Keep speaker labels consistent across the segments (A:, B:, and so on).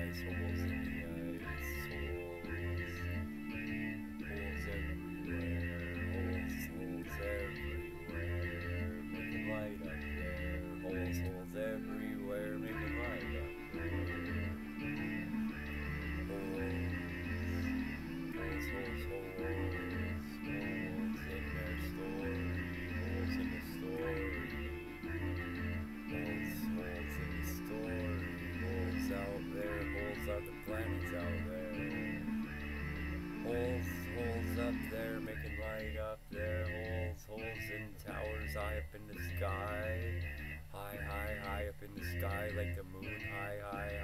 A: ice, holes in the ice, holes everywhere, holes everywhere, making light up there, holes everywhere, making light up there, holes in their story, holes in the story, holes in the story, holes out there, holes are the planets out there, holes up there, making light up there, holes in towers high up in the sky, high up in the sky, like the moon, high,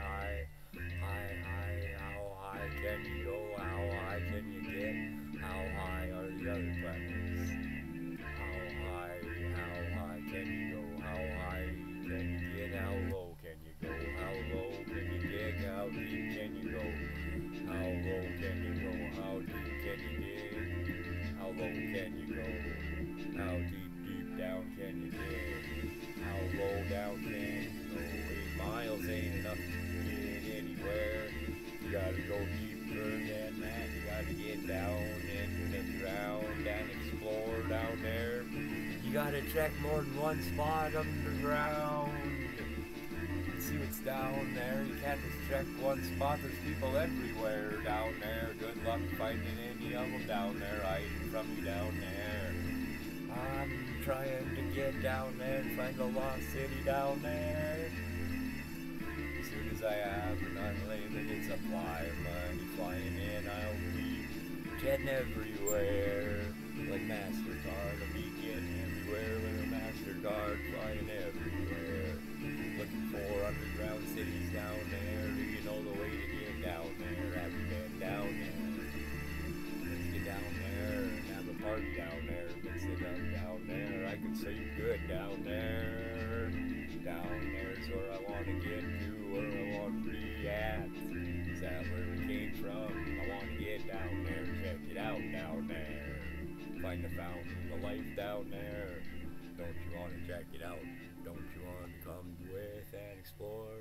A: how high can you go, how high can you get, how high are the other planets, how high can you go, how high can you get, how low can you go, how low can you dig, how deep can you go, how low can you go, how deep can you dig, how low can you go, how deep down can you dig, how low down can you go, 8 miles ain't enough to get anywhere, you gotta go deeper than that, you gotta get down into the ground and explore down there, you gotta check more than one spot underground, see what's down there, you can't just check one spot, there's people everywhere down there, good luck finding any of them down there, hiding from you down there, I'm trying to get down there and find the lost city down there, as soon as I have an unlimited supply of money flying in, I'll be jetting everywhere, like MasterCard, I'll be getting everywhere with a MasterCard, flying everywhere, looking for underground cities down there, do you know the way to get down there, have you been down there, let's get down there and have a party down there, mix it up down there, I can see you good down there's where I want to get to, where I want to be at, is that where we came from, I want to get down there, check it out down there, find the fountain of life down there, don't you want to check it out, don't you want to come with and explore